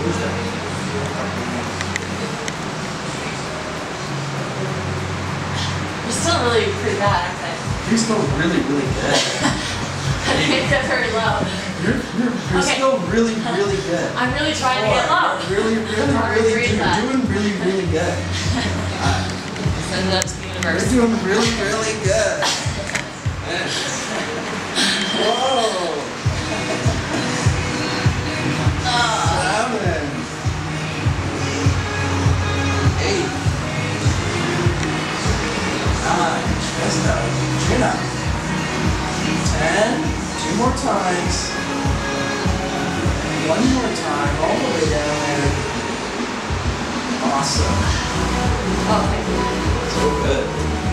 You're still really pretty bad, aren't they? You're still really, really good. I think they're very low. You're okay. still really, really good. I'm really trying to get low. You're doing really, really good. Send it up to the universe. You're doing really, really good. Whoa. 7, 8, 9, chest out, chin up. 10, 2 more times. 1 more time, all the way down there. Awesome. Oh, thank you. So good.